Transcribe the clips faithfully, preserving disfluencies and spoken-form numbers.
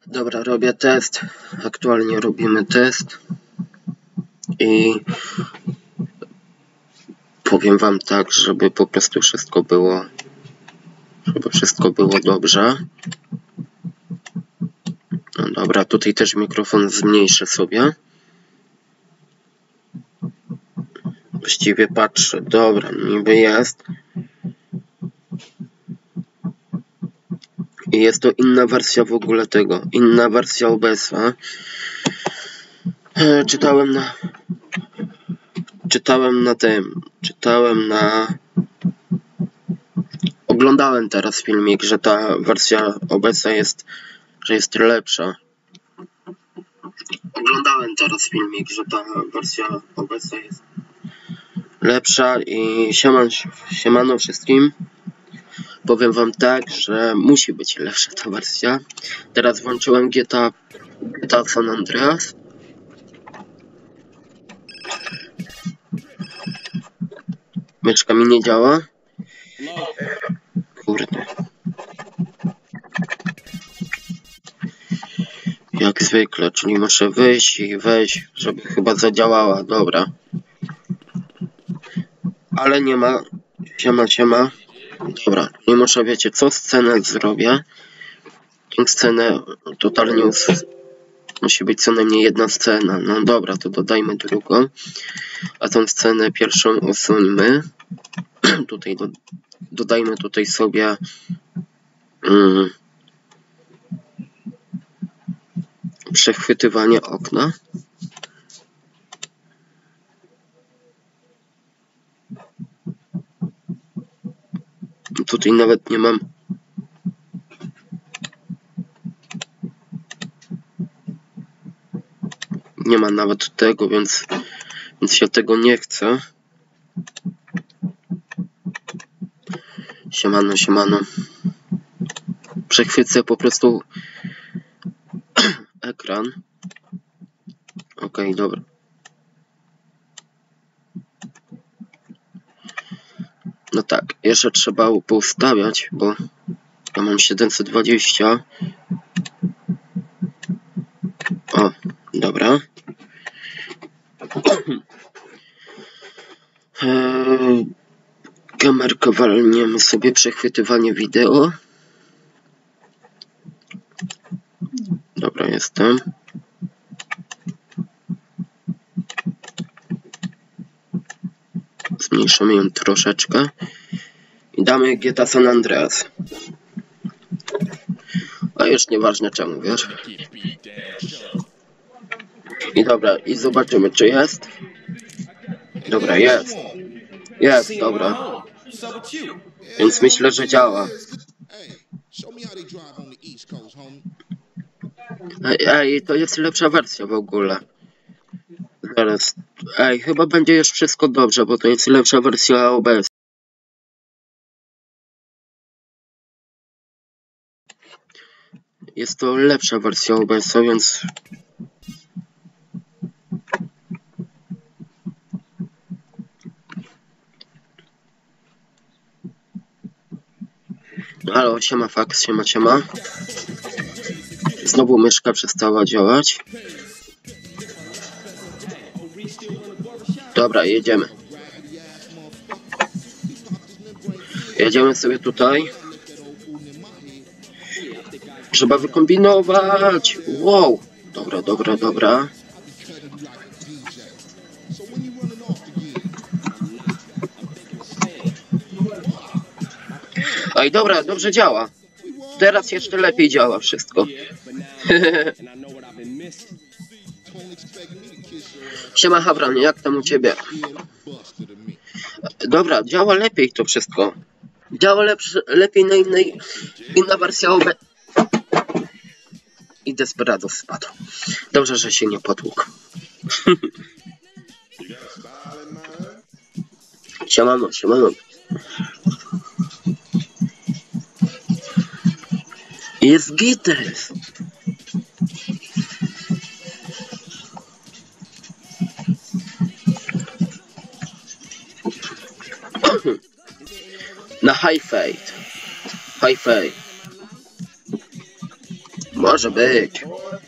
Dobra, robię test. Aktualnie robimy test. I powiem wam tak, żeby po prostu wszystko było, żeby wszystko było dobrze. No dobra, tutaj też mikrofon zmniejszę sobie. Właściwie patrzę, dobra, niby jest. I jest to inna wersja w ogóle tego, inna wersja O B S-a. E, czytałem na... Czytałem na tym, czytałem na... Oglądałem teraz filmik, że ta wersja O B S-a jest, że jest lepsza. Oglądałem teraz filmik, że ta wersja O B S-a jest lepsza i sieman, siemano wszystkim. Powiem wam tak, że musi być lepsza ta wersja. Teraz włączyłem G T A, G T A San Andreas. Myszka mi nie działa. Kurde. Jak zwykle, czyli muszę wyjść i wejść, żeby chyba zadziałała. Dobra. Ale nie ma. Siema, siema. Dobra, nie muszę, wiecie co, scenę zrobię. Tę scenę totalnie us... musi być co najmniej jedna scena. No dobra, to dodajmy drugą. A tą scenę pierwszą usuńmy. Tutaj do... dodajmy tutaj sobie um, przechwytywanie okna. Tutaj nawet nie mam nie ma nawet tego, więc więc ja tego nie chcę. Siemano, siemano. Przechwycę po prostu ekran. Okej, dobra. No tak, jeszcze trzeba poustawiać, bo ja mam siedemset dwadzieścia. O, dobra. Eee, kamerkę walniemy sobie, przechwytywanie wideo. Dobra, jestem. Zmniejszymy ją troszeczkę. I damy G T A San Andreas. A już nieważne czemu, wiesz. I dobra, i zobaczymy, czy jest. Dobra, jest. Jest, dobra. Więc myślę, że działa. Ej, ej, to jest lepsza wersja w ogóle. Zaraz. Ej, chyba będzie już wszystko dobrze, bo to jest lepsza wersja O B S. Jest to lepsza wersja O B S-a, więc... Halo, siema fax, siema, siema. Znowu myszka przestała działać. Dobra, jedziemy. Jedziemy sobie tutaj. Trzeba wykombinować. Wow. Dobra, dobra, dobra. Oj, dobra, dobrze działa. Teraz jeszcze lepiej działa wszystko. Siema Hawran, jak tam u ciebie? Dobra, działa lepiej to wszystko. Działa lepszy, lepiej na innej, inna wersja O B. I Desperado spadł. Dobrze, że się nie potłukł. Siemano, siemano. Jest gites. Na high fade. High fade. Może być.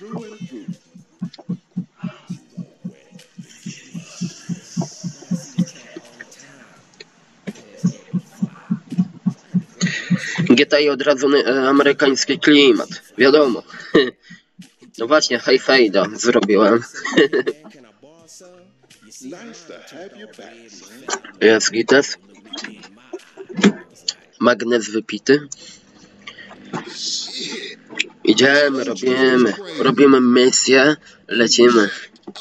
G T A od razu e, amerykański klimat. Wiadomo. No właśnie, High Fade'a zrobiłem. Jest gites. Magnes wypity. Idziemy, robimy. Robimy misję. Lecimy.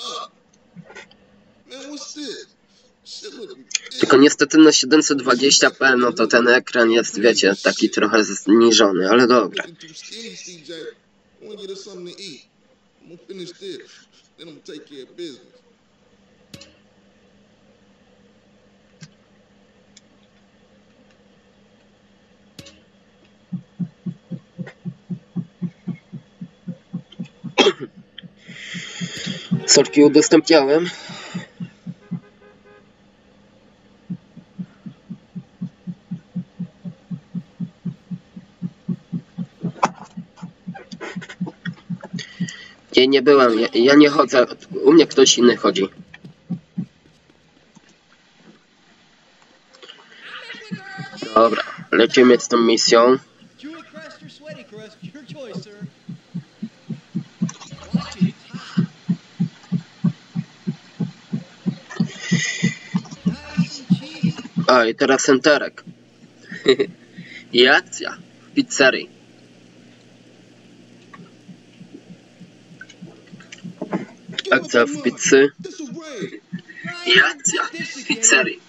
Tylko niestety na siedemset dwadzieścia p, no to ten ekran jest, wiecie, taki trochę zniżony, ale dobra. Sorki udostępniałem. Nie, nie byłem, ja, ja nie chodzę, u mnie ktoś inny chodzi. Dobra, lecimy z tą misją. A i teraz enterek. I akcja w pizzerii. Akcja w pizzy. I akcja w pizzerii.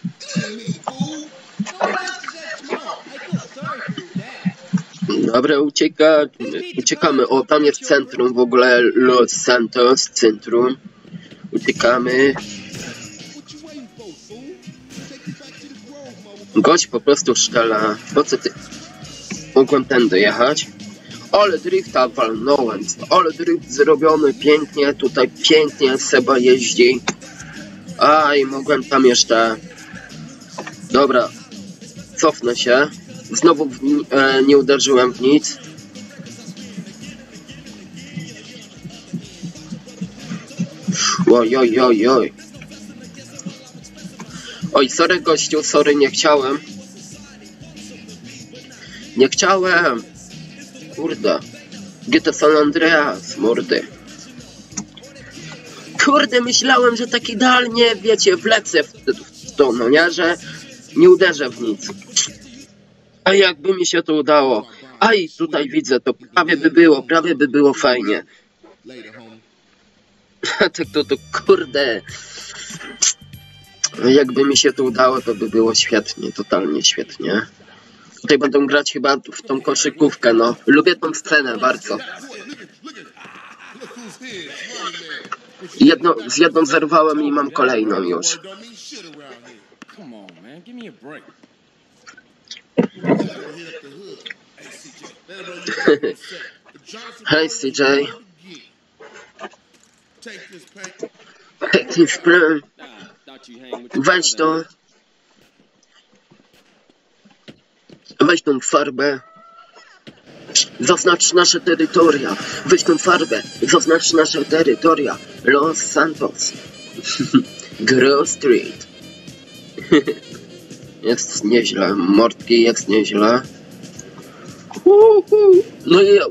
Dobra, ucieka, uciekamy. O, tam jest centrum w ogóle, Los Santos, centrum. Uciekamy. Gość po prostu szczela. Po co ty? Mogłem tędy jechać. Ale drifta walnąłem. Ale drift zrobiony pięknie. Tutaj pięknie Seba jeździ. A i mogłem tam jeszcze... Dobra. Cofnę się. Znowu w, e, nie uderzyłem w nic. Oj, oj, oj, oj. Oj, sorry gościu, sorry, nie chciałem. Nie chciałem. Kurde. G T A San Andreas, mordy. Kurde, myślałem, że tak idealnie, wiecie, wlecę w, w to, no nie, że nie uderzę w nic. A jakby mi się to udało. A i tutaj widzę, to prawie by było, prawie by było fajnie. Tak to, to kurde. Jakby mi się to udało, to by było świetnie, totalnie świetnie. Tutaj będą grać chyba w tą koszykówkę, no. Lubię tą scenę bardzo. Jedno, z jedną zerwałem i mam kolejną już. Hej C J. Take this plan. Weź to. Weź tą farbę. Zaznacz nasze terytoria. Weź tą farbę. Zaznacz nasze terytoria. Los Santos. Grove Street. Jest nieźle. Mordki jest nieźle. Uhu. No i...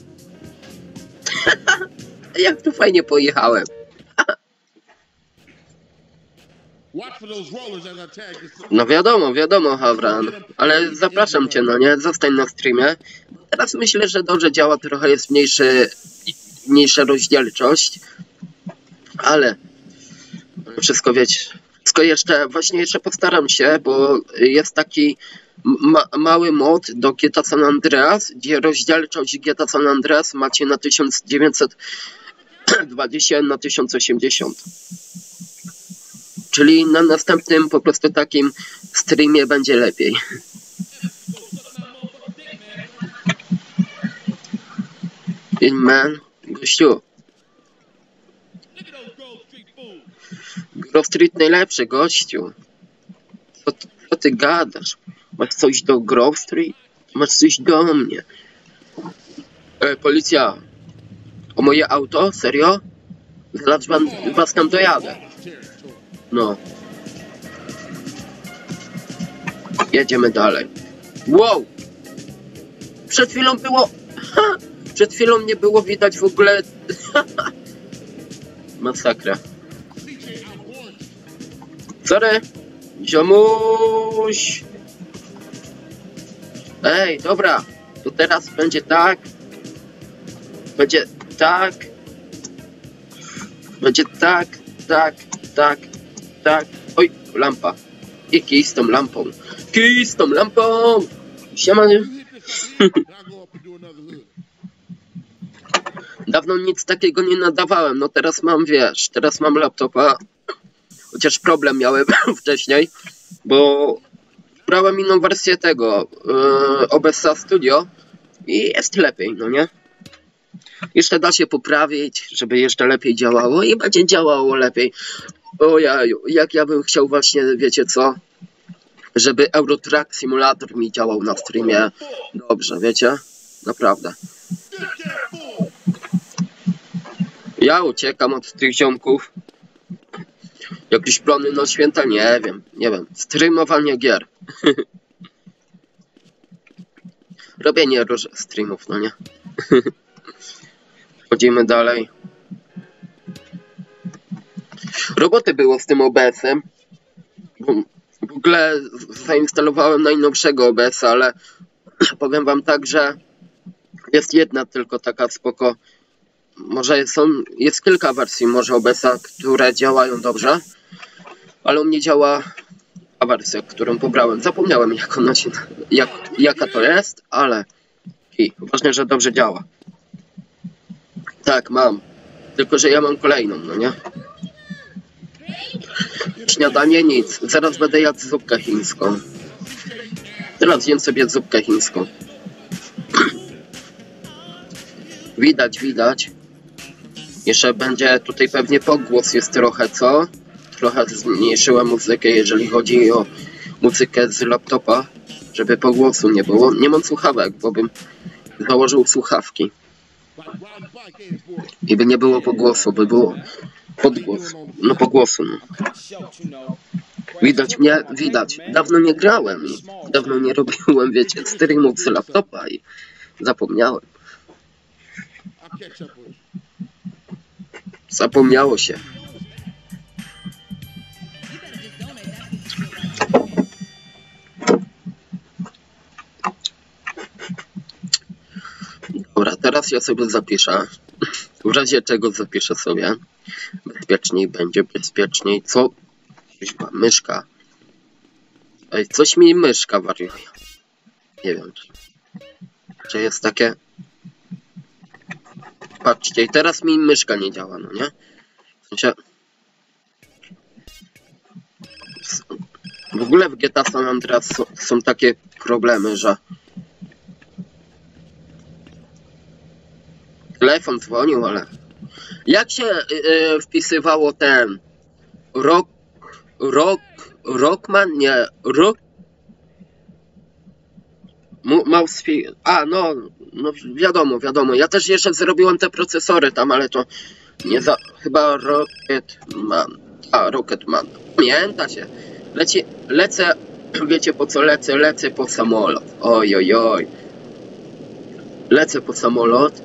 Jak tu fajnie pojechałem. No wiadomo, wiadomo, Havran, ale zapraszam cię, no nie, zostań na streamie. Teraz myślę, że dobrze działa, trochę jest mniejszy, mniejsza rozdzielczość, ale wszystko wiecie, wszystko jeszcze, właśnie jeszcze postaram się, bo jest taki ma mały mod do G T A San Andreas, gdzie rozdzielczość G T A San Andreas macie na tysiąc dziewięćset dwadzieścia na tysiąc osiemdziesiąt. Czyli na następnym po prostu takim streamie będzie lepiej. Man, gościu. Grove Street najlepszy, gościu. Co, co ty gadasz? Masz coś do Grove Street? Masz coś do mnie. Ej, policja. O moje auto? Serio? Zaraz wam, was tam dojadę. No. Jedziemy dalej. Wow! Przed chwilą było... Ha! Przed chwilą nie było widać w ogóle... Masakra. Sorry! Ziomuś! Ej, dobra. To teraz będzie tak. Będzie tak. Będzie tak, tak, tak, tak. Oj, lampa. I kij z tą lampą. Kij z tą lampą! Siema. Dawno nic takiego nie nadawałem. No teraz mam, wiesz, teraz mam laptopa. Chociaż problem miałem wcześniej, bo brałem inną wersję tego yy, O B S a Studio i jest lepiej, no nie? Jeszcze da się poprawić, żeby jeszcze lepiej działało i będzie działało lepiej. Ojaju, jak ja bym chciał właśnie, wiecie co? Żeby Euro Truck Simulator mi działał na streamie dobrze, wiecie? Naprawdę. Ja uciekam od tych ziomków. Jakieś plany na święta? Nie wiem, nie wiem. Streamowanie gier. Robienie różnych streamów, no nie? Chodzimy dalej. Roboty było z tym O B S-em. W ogóle zainstalowałem najnowszego O B S-a, ale powiem wam tak, że jest jedna tylko taka spoko. Może są, jest kilka wersji może O B S-a, które działają dobrze, ale u mnie działa ta wersja, którą pobrałem. Zapomniałem jak ona się, jak, jaka to jest, ale i ważne, że dobrze działa. Tak, mam. Tylko, że ja mam kolejną, no nie? Śniadanie nic. Zaraz będę jadł zupkę chińską. Teraz zjem sobie zupkę chińską. Widać, widać. Jeszcze będzie tutaj pewnie pogłos jest trochę, co? Trochę zmniejszyłem muzykę, jeżeli chodzi o muzykę z laptopa, żeby pogłosu nie było. Nie mam słuchawek, bo bym założył słuchawki. I by nie było pogłosu, by było podgłos. No pogłosu, no. Widać mnie? Widać. Dawno nie grałem i dawno nie robiłem, wiecie, streamów z laptopa i zapomniałem. Zapomniało się. Dobra, teraz ja sobie zapiszę. W razie czego zapiszę sobie. Bezpieczniej będzie, bezpieczniej. Co? Myszka. Ej, coś mi myszka wariuje. Nie wiem, czy, czy jest takie... Patrzcie, i teraz mi myszka nie działa, no nie? W sensie... W ogóle w G T A San Andreas są, są takie problemy, że... Telefon dzwonił, ale... Jak się yy, wpisywało ten... Rock... Rock... Rockman? Nie... Rock... Mouse... A, no... No wiadomo, wiadomo. Ja też jeszcze zrobiłem te procesory tam, ale to... Nie za... Chyba Rocketman. A, Rocketman. Pamięta się. Leci... Lecę... Wiecie po co lecę? Lecę po samolot. Oj, oj, oj. Lecę po samolot.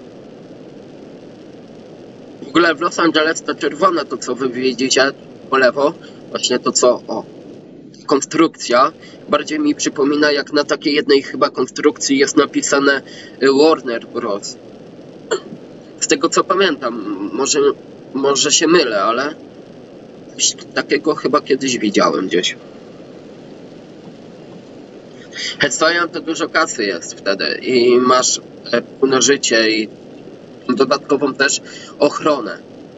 W ogóle w Los Angeles to czerwone, to co wy widzicie po lewo, właśnie to co, o, konstrukcja, bardziej mi przypomina jak na takiej jednej chyba konstrukcji jest napisane Warner Bros. Z tego co pamiętam, może, może się mylę, ale coś takiego chyba kiedyś widziałem gdzieś. Headstone'em to dużo kasy jest wtedy i masz pełne życie i dodatkową też ochronę.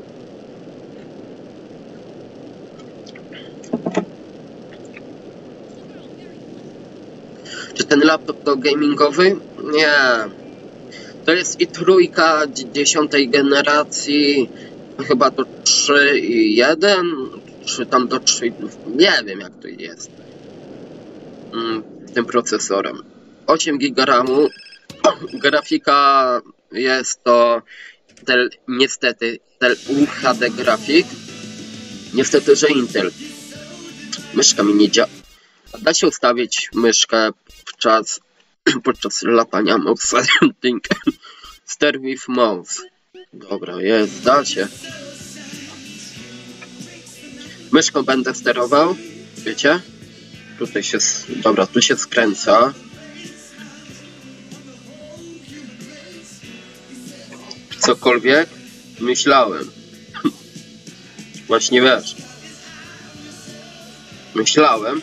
Czy ten laptop to gamingowy? Nie. To jest i trójka dziesiątej generacji, chyba do trzy i jeden, czy tam do trzy, nie wiem jak to jest. Tym procesorem. osiem giga ramu. Grafika jest to Intel, niestety, Intel U H D grafik. Niestety, że Intel. Myszka mi nie działa. Da się ustawić myszkę podczas, podczas latania mouse setting. Steer with mouse. Dobra, jest, da się. Myszką będę sterował. Wiecie? Tutaj się, dobra, tu się skręca. Cokolwiek myślałem. Właśnie wiesz. Myślałem.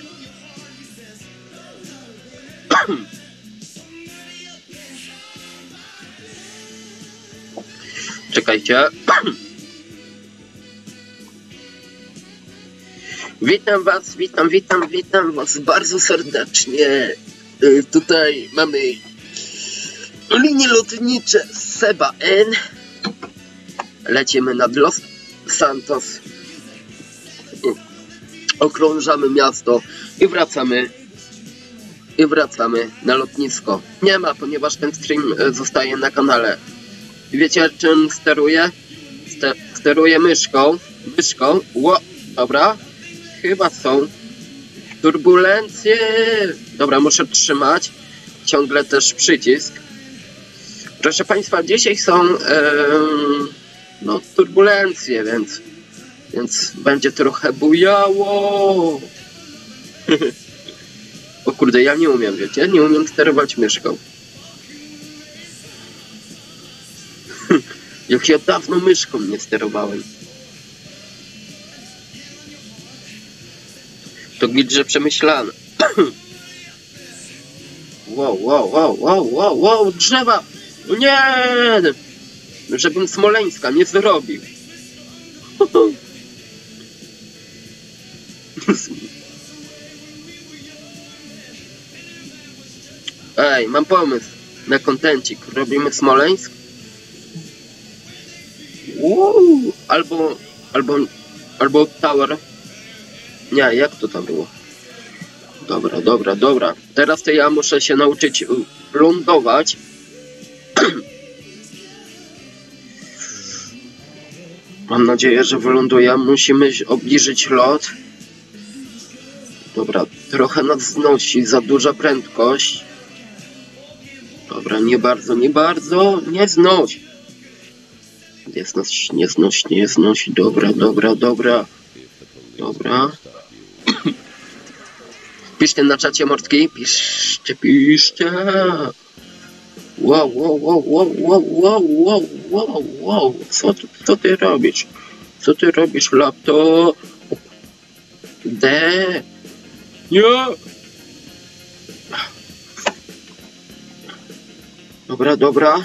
Czekajcie. Witam was, witam, witam, witam was bardzo serdecznie. Yy, tutaj mamy linie lotnicze Seba N. Lecimy nad Los Santos. Okrążamy miasto i wracamy. I wracamy na lotnisko. Nie ma, ponieważ ten stream zostaje na kanale. Wiecie, czym steruję? Ster steruję myszką. Myszką. Ło, dobra. Chyba są turbulencje. Dobra, muszę trzymać ciągle też przycisk. Proszę Państwa, dzisiaj są ee, no, turbulencje, więc, więc będzie trochę bujało. O kurde, ja nie umiem, wiecie? Nie umiem sterować myszką. Jak ja dawno myszką nie sterowałem. To gilże przemyślane. Wow, wow, wow, wow, wow, wow, drzewa! Nie! Żebym Smoleńska nie zrobił. Ej, mam pomysł na kontencik. Robimy Smoleńsk? Wow, albo, albo, albo Tower. Nie, jak to tam było? Dobra, dobra, dobra. Teraz to ja muszę się nauczyć lądować. Mam nadzieję, że wyląduję. Musimy obniżyć lot. Dobra, trochę nas znosi. Za duża prędkość. Dobra, nie bardzo, nie bardzo. Nie znosi. Jest nas, nie znosi, nie znosi. Dobra, dobra, dobra. Dobra. Piszcie na czacie, mordki. Piszcie, piszcie. Wow, wow, wow, wow, wow, wow, wow, wow, wow. Co, co ty robisz? Co ty robisz, laptop? De. Nie. Dobra, dobra.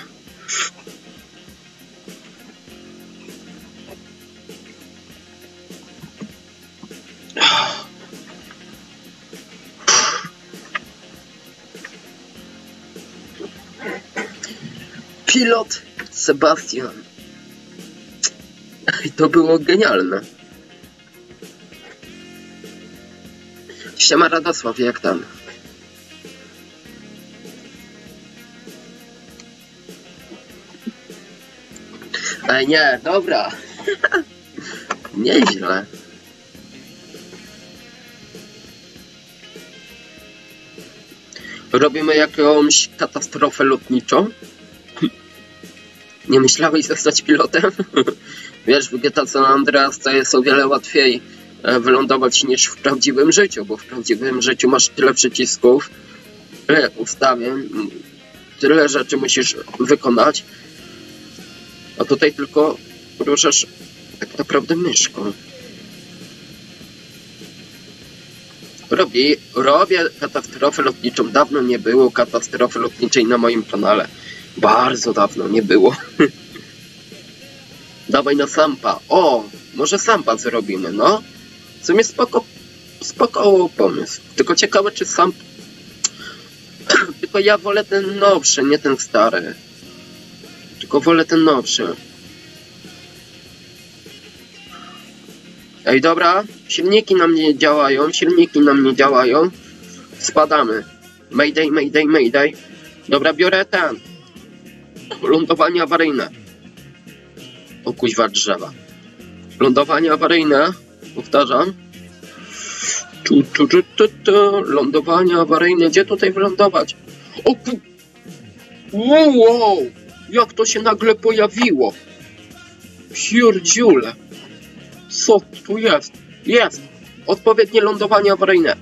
Pilot Sebastian. I to było genialne. Siema Radosław, jak tam? Ej, nie, dobra. Nieźle. Robimy jakąś katastrofę lotniczą? Nie myślałeś zostać pilotem? Wiesz, w G T A San Andreas to jest o wiele łatwiej wylądować niż w prawdziwym życiu, bo w prawdziwym życiu masz tyle przycisków, tyle ustawień, tyle rzeczy musisz wykonać, a tutaj tylko ruszasz tak naprawdę myszką. Robię, robię katastrofę lotniczą. Dawno nie było katastrofy lotniczej na moim kanale. Bardzo dawno nie było. Dawaj na Sampa. O, może Sampa zrobimy, no. W sumie spoko, spoko pomysł. Tylko ciekawe, czy Samp... Tylko ja wolę ten nowszy, nie ten stary. Tylko wolę ten nowszy. Ej, dobra. Silniki nam nie działają. Silniki nam nie działają. Spadamy. Mayday, mayday, mayday. Dobra, biorę ten. Lądowanie awaryjne. O kuźwa drzewa. Lądowanie awaryjne. Powtarzam. Tu, tu, tu, tu, tu. Lądowanie awaryjne. Gdzie tutaj wylądować? O ku... Wow, wow. Jak to się nagle pojawiło? Pierdziule. Co tu jest? Jest. Odpowiednie lądowanie awaryjne.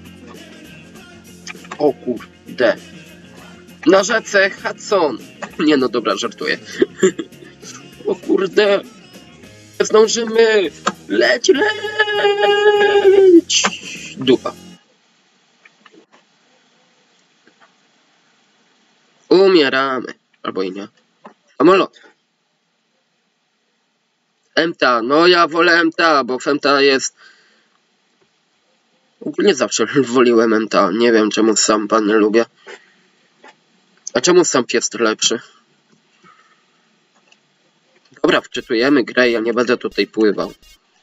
O kurde. Na rzece Hudson. Nie no, dobra, żartuję. O kurde. Zdążymy. Leć, leć. Dupa. Umieramy. Albo i nie. Samolot. M T A. No ja wolę M T A, bo w M T A jest... Ogólnie zawsze woliłem M T A. Nie wiem, czemu sam pan lubię. A czemu sam jest lepszy? Dobra, wczytujemy grę, ja nie będę tutaj pływał.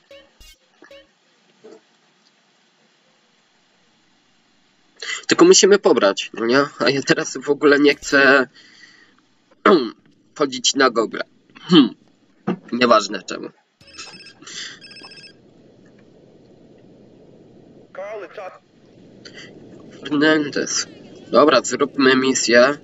Tylko musimy pobrać, no nie? A ja teraz w ogóle nie chcę wchodzić na Google. Hmm. Nieważne czemu. Fernandez. Dobra, zróbmy misję.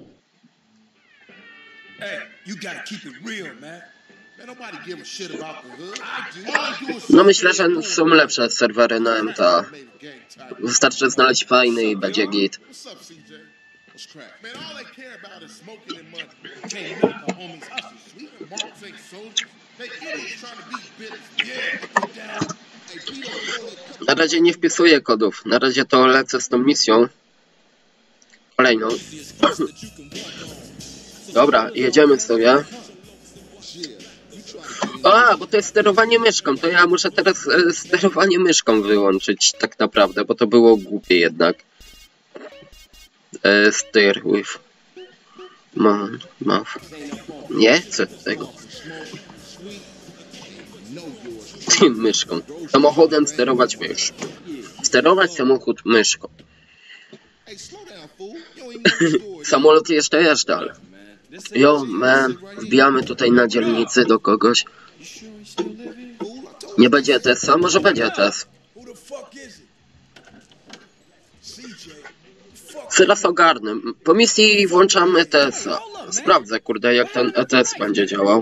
No myślę, że są lepsze serwery na M T A. Wystarczy znaleźć fajny i będzie git. Na razie nie wpisuję kodów. Na razie to lecę z tą misją. Kolejną. Dobra, jedziemy sobie. A, bo to jest sterowanie myszką. To ja muszę teraz e, sterowanie myszką wyłączyć tak naprawdę, bo to było głupie jednak. E, steer with... Man, mouth. Nie? Co tego? Myszką. Samochodem sterować mysz. Sterować samochód myszką. Samolot jeszcze jeszcze, ale... Yo, man, wbijamy tutaj na dzielnicy do kogoś. Nie będzie E T S-a? Może będzie E T S. Teraz ogarnę. Po misji włączamy E T S-a. Sprawdzę, kurde, jak ten E T S będzie działał.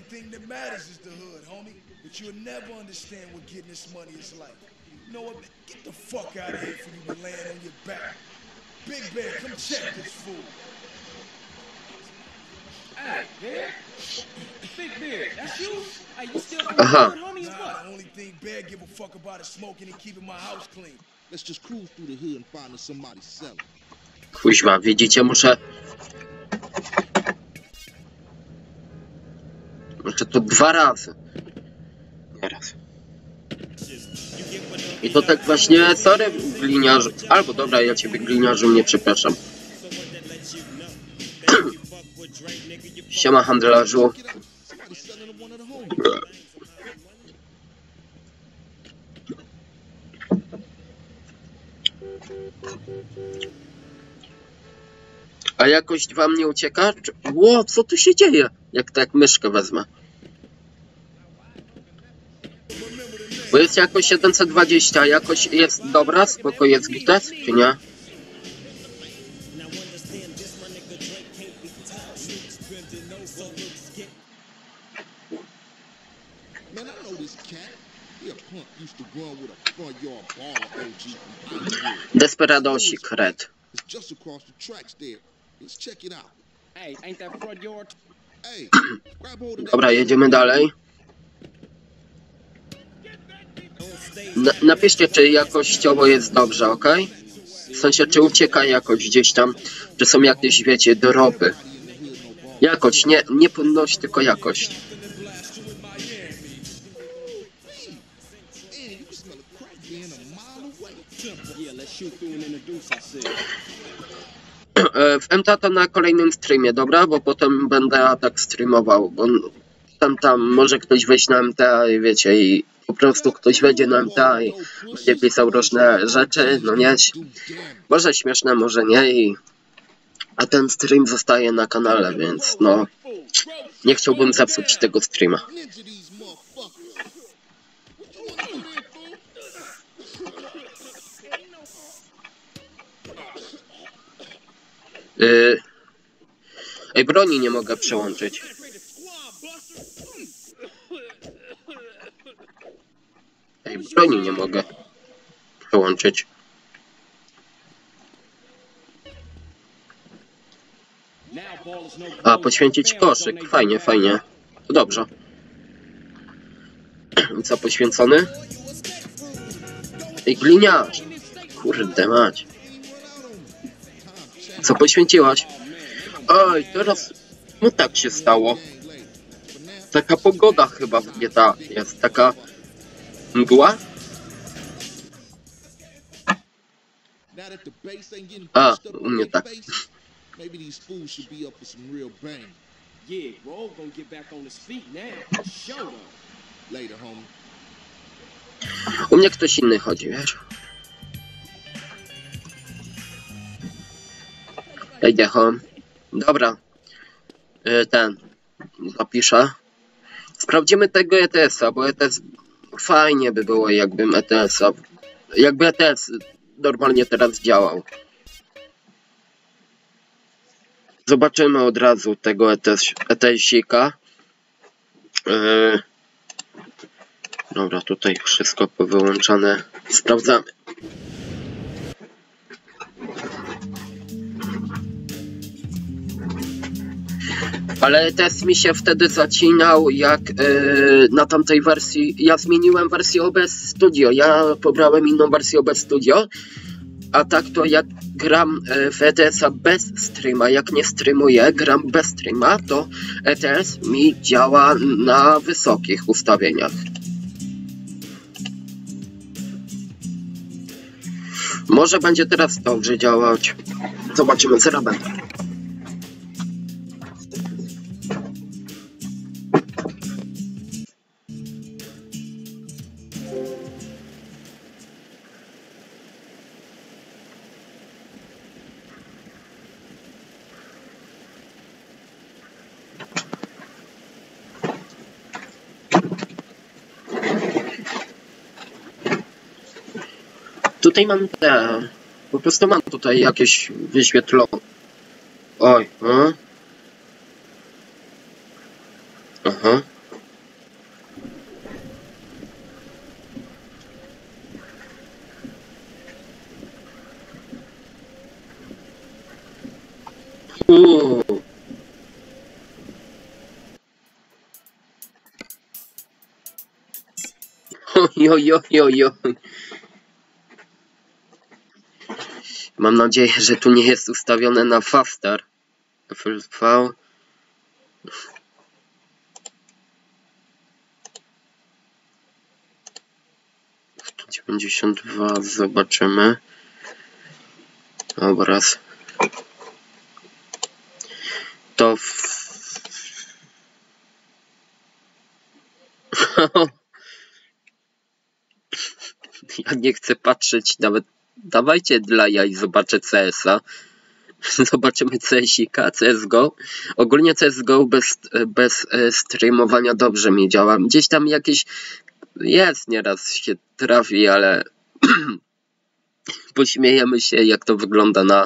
Aha. Kuźwa, widzicie, muszę... Muszę to dwa razy. Nie raz. I to tak właśnie, sorry gliniarzu. Albo dobra, ja ciebie gliniarzu nie przepraszam. Siema handlarzu. A jakość wam nie ucieka? Ło, co tu się dzieje? Jak tak myszkę wezmę. Bo jest jakoś siedemset dwadzieścia, jakoś jest dobra, spoko jest gites, czy nie? Desperadosik, red. Dobra, jedziemy dalej. Na, napiszcie, czy jakościowo jest dobrze, ok? W sensie, czy ucieka jakoś gdzieś tam, czy są jakieś, wiecie, dropy. Jakość, nie, nie płynność, tylko jakość. W M T A to na kolejnym streamie, dobra? Bo potem będę tak streamował, bo tam, tam może ktoś wejść na M T A i wiecie, i po prostu ktoś wejdzie na M T A i będzie pisał różne rzeczy, no nie? Może śmieszne, może nie, i... a ten stream zostaje na kanale, więc no... Nie chciałbym zepsuć tego streama. Yy... Ej, broni nie mogę przełączyć. Ej, broni nie mogę przełączyć. A, poświęcić koszyk. Fajnie, fajnie. To dobrze. I co, poświęcony? Ej, gliniarz! Kurde mać. Co poświęciłaś? Oj, teraz... No tak się stało. Taka pogoda chyba w G T A jest. Taka... mgła? A, u mnie tak. U mnie ktoś inny chodzi, wiesz? Ejdę home. Dobra. Ten. Zapiszę. Sprawdzimy tego E T S-a, bo E T S... Fajnie by było, jakbym E T S-a... Jakby E T S normalnie teraz działał. Zobaczymy od razu tego E T S-ika. Yy... Dobra, tutaj wszystko powyłączane. Sprawdzamy. Ale E T S mi się wtedy zacinał, jak yy, na tamtej wersji... Ja zmieniłem wersję O B S Studio. Ja pobrałem inną wersję O B S Studio. A tak to jak gram w E T S-a bez streama, jak nie streamuję, gram bez streama, to E T S mi działa na wysokich ustawieniach. Może będzie teraz dobrze działać. Zobaczymy, co robię. Tutaj mam te... Po prostu mam tutaj jakieś wyświetlone. Oj, no. Aha. Uuu. Oj, oj, oj, oj, oj. Mam nadzieję, że tu nie jest ustawione na faster. F L V. dziewięćdziesiąt dwa, zobaczymy. Obraz. To w... Ja nie chcę patrzeć nawet. Dawajcie dla jaj, zobaczę C S-a. Zobaczymy C S-ika, C S G O. Ogólnie C S G O bez, bez streamowania dobrze mi działa. Gdzieś tam jakieś jest, nieraz się trafi, ale pośmiejemy się, jak to wygląda na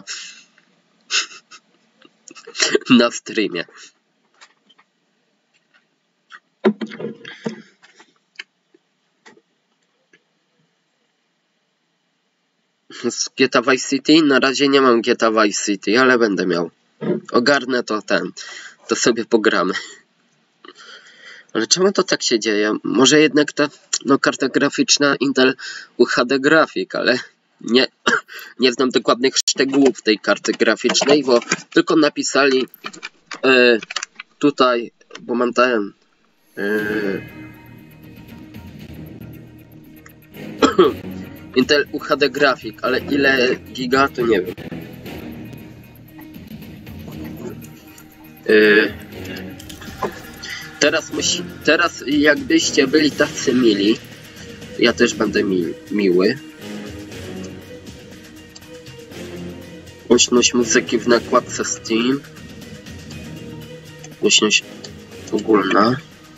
na streamie. Z G T A Vice City? Na razie nie mam G T A Vice City, ale będę miał. Ogarnę to ten. To sobie pogramy. Ale czemu to tak się dzieje? Może jednak ta no, karta graficzna Intel U H D Graphic, ale nie, nie znam dokładnych szczegółów tej karty graficznej, bo tylko napisali yy, tutaj, bo mam ten yy, Intel U H D Graphic, ale ile giga to nie wiem. Yy, teraz musi, teraz jakbyście byli tacy mili, ja też będę mi, miły. Głośność muzyki w nakładce Steam. Głośność ogólna.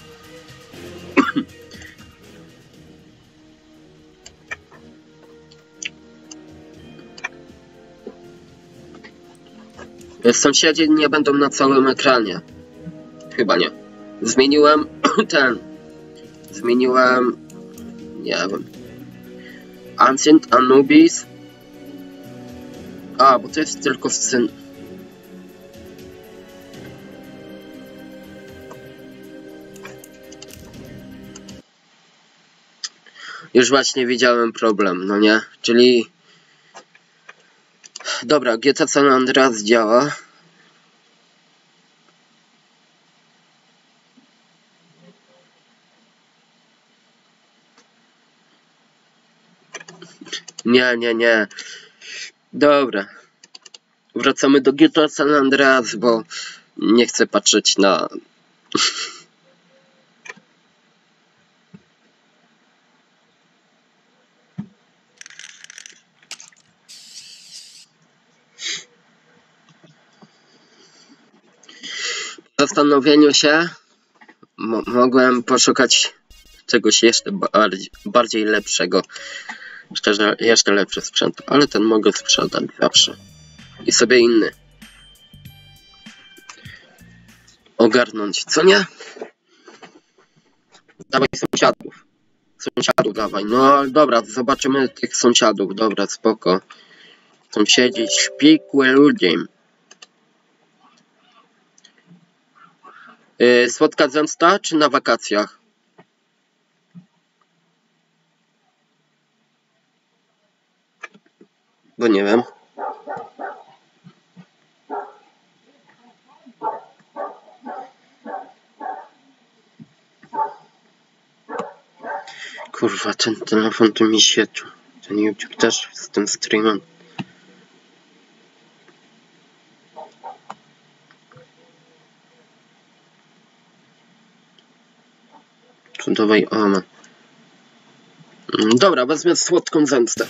Sąsiedzi nie będą na całym ekranie. Chyba nie. Zmieniłem ten. Zmieniłem. Nie wiem. Ancient Anubis. A, bo to jest tylko scen. Już właśnie widziałem problem, no nie? Czyli... Dobra, G T A San Andreas działa. Nie, nie, nie. Dobra. Wracamy do G T A San Andreas, bo nie chcę patrzeć na... Po zastanowieniu się mo mogłem poszukać czegoś jeszcze bardziej, bardziej lepszego. Szczerze, jeszcze lepszy sprzęt, ale ten mogę sprzedać zawsze. I sobie inny ogarnąć, co nie? Dawaj sąsiadów. Sąsiadów dawaj. No dobra, zobaczymy tych sąsiadów. Dobra, spoko. Sąsiedzi, śpikłe ludzie. Yy, słodka zemsta, czy na wakacjach? Bo nie wiem. Kurwa, ten telefon tu mi świecił. Ten YouTube też z tym streamem. Cudowej ona. Dobra, wezmę słodką zemstę.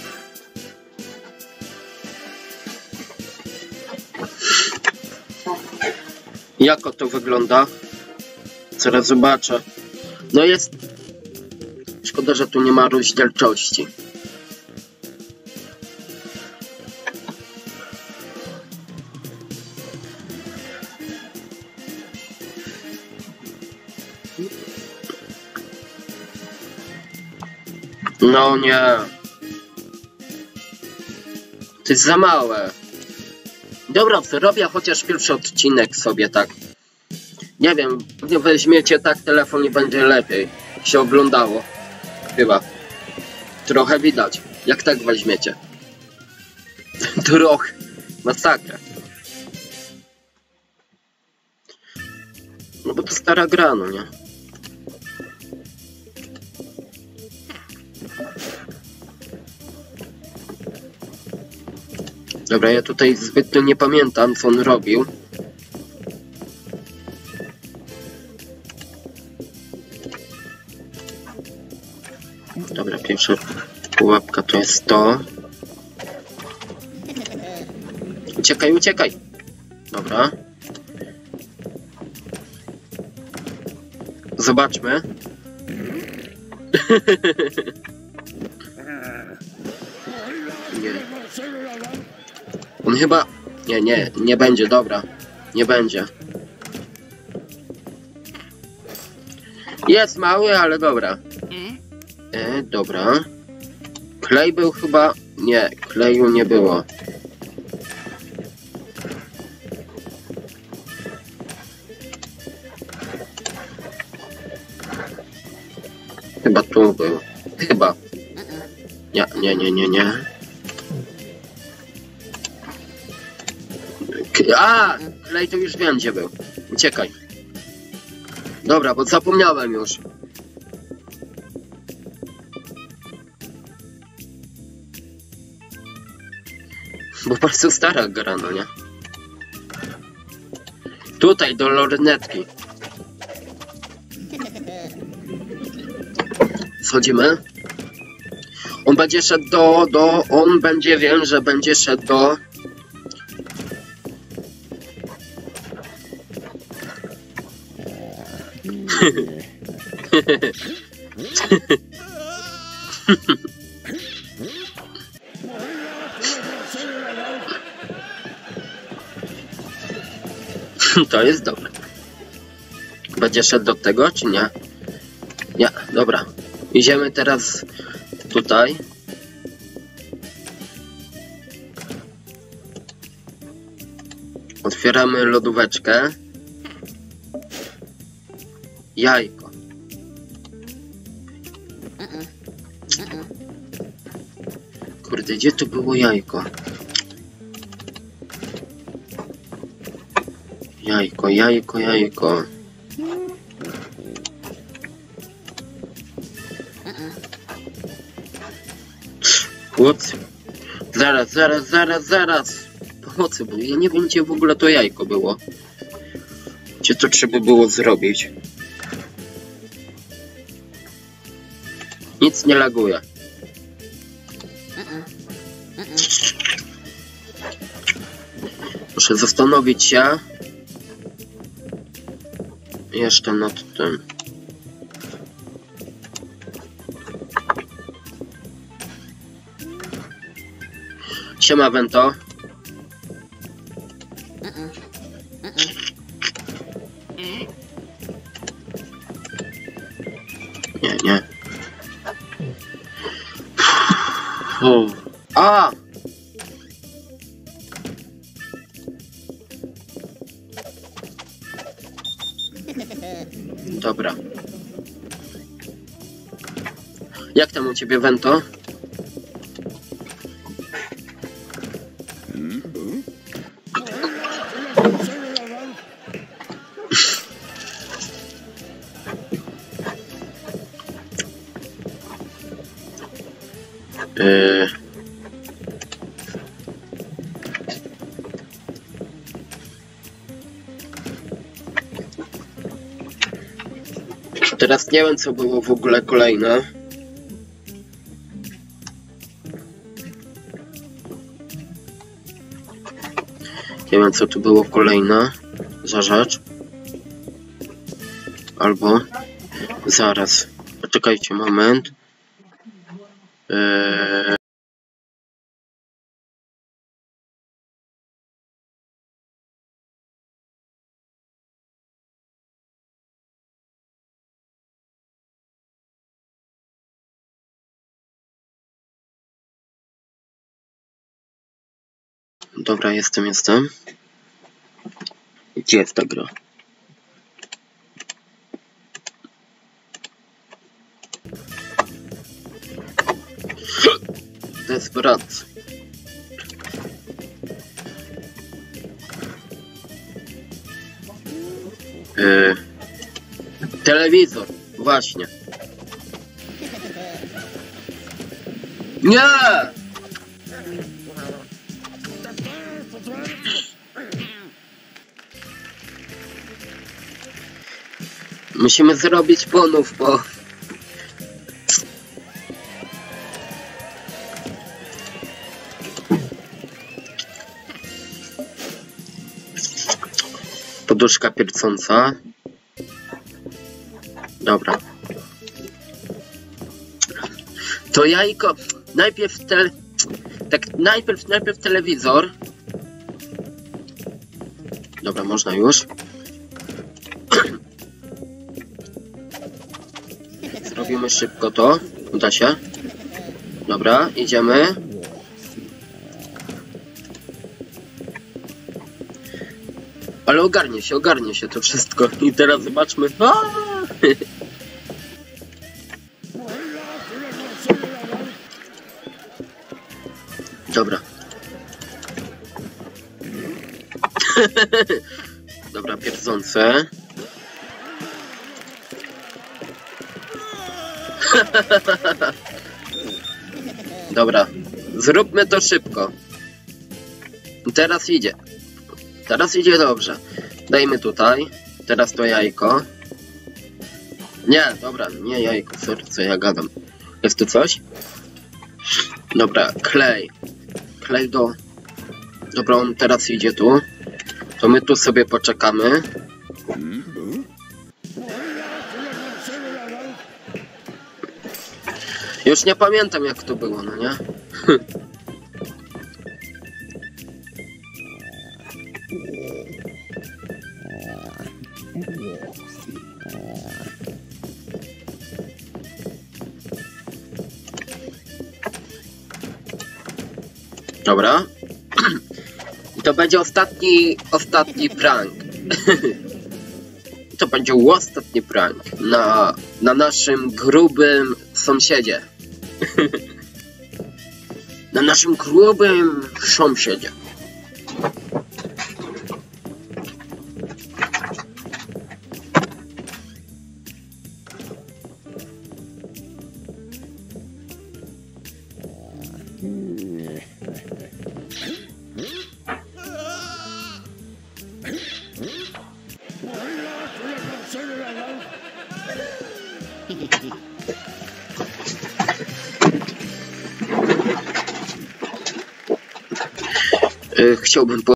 Jak to wygląda? Zaraz zobaczę. No jest... Szkoda, że tu nie ma rozdzielczości. No nie. To jest za małe. Dobra, zrobię chociaż pierwszy odcinek sobie tak. Nie wiem, pewnie weźmiecie tak telefon i będzie lepiej się oglądało. Chyba. Trochę widać, jak tak weźmiecie. Trochę. Masakra. No bo to stara gra, no nie? Dobra, ja tutaj zbytnio nie pamiętam, co on robił. Dobra, pierwsza pułapka to jest to. Uciekaj, uciekaj! Dobra. Zobaczmy. Nie. On chyba... Nie, nie, nie będzie, dobra. Nie będzie. Jest mały, ale dobra. E, dobra. Klej był chyba... Nie, kleju nie było. Chyba tu był. Chyba. Nie, nie, nie, nie, nie. A, klej to już wiem, gdzie był. Uciekaj. Dobra, bo zapomniałem już. Bo bardzo stara gra, no nie? Tutaj, do lornetki. Wchodzimy. On będzie szedł do, do... On będzie, wiem, że będzie szedł do... To jest dobre. Będzie szedł do tego, czy nie? Nie, dobra. Idziemy teraz tutaj. Otwieramy lodóweczkę. Jajko. Kurde, gdzie tu było jajko? Jajko, jajko, jajko. Chłopcy. Zaraz, zaraz, zaraz, zaraz. Pomocy, bo ja nie wiem, gdzie w ogóle to jajko było. Gdzie to trzeba było zrobić? Nic nie laguje. Muszę zastanowić się jeszcze nad tym. Siema, Vento. Nie, nie. Uff. A! Dobra. Jak tam u ciebie, Vento? Yy... Teraz nie wiem, co było w ogóle kolejne. Nie wiem, co tu było kolejne za rzecz. Albo zaraz. Poczekajcie moment. Eee... Dobra, jestem, jestem. Gdzie jest ta gra? Desperat. Yy, telewizor, właśnie. Nie! Musimy zrobić ponów, bo... Poduszka piercąca. Dobra. To jajko... Najpierw te... Tak, najpierw, najpierw telewizor. Dobra, można już. Zrobimy szybko to. Uda się. Dobra, idziemy. Ale ogarnie się, ogarnie się to wszystko. I teraz zobaczmy. Dobra. Dobra, pierdzące. Dobra, zróbmy to szybko. Teraz idzie. Teraz idzie dobrze. Dajmy tutaj. Teraz to jajko. Nie, dobra, nie jajko, sorry, co ja gadam. Jest tu coś? Dobra, klej. Klej do... Dobra, on teraz idzie tu. To my tu sobie poczekamy. Już nie pamiętam jak to było, no nie? Dobra. I to będzie ostatni, ostatni prank. To będzie ostatni prank na, na naszym grubym sąsiedzie. Na naszym grubym sąsiedzie. Chciałbym